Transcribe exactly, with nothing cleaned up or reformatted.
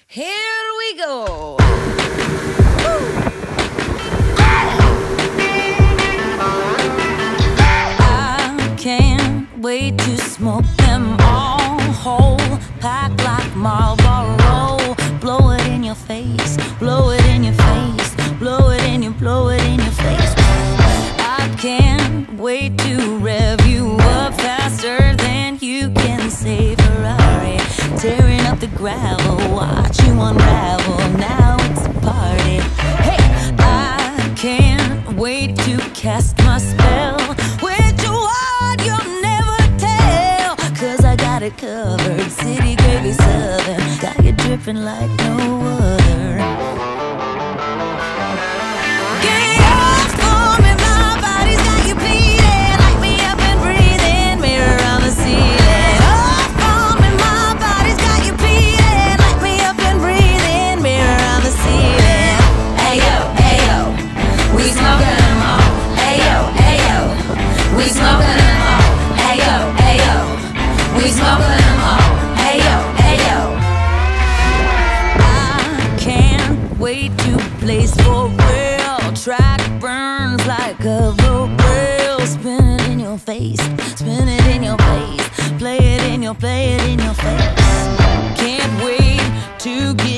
Here we go. I can't wait to smoke them all whole, pack like Marlboro. Blow it in your face, blow it in your face, blow it in your, blow it in your face. I can't wait to rev you up faster than you can say Ferrari. Tearing up the gravel, watch you unravel. Now it's a party. Hey, I can't wait to cast my spell. Which one you'll never tell, 'cause I got it covered. City gravy southern, got you dripping like no other. Get off for me, my body's got you bleeding. Light me up and breathing, mirror on the ceiling. Off for me, my body's got you bleeding. Light me up and breathing, mirror on the ceiling. Ayo, ayo, we smoking them all. Ayo, ayo, we smoking them all. Ayo, ayo, we smoking them all. Ayo, ayo. I can't wait to blaze for real. Track burns like a road rail. Spin it in your face, spin it in your face. Play it in your, play it in your face. Can't wait to get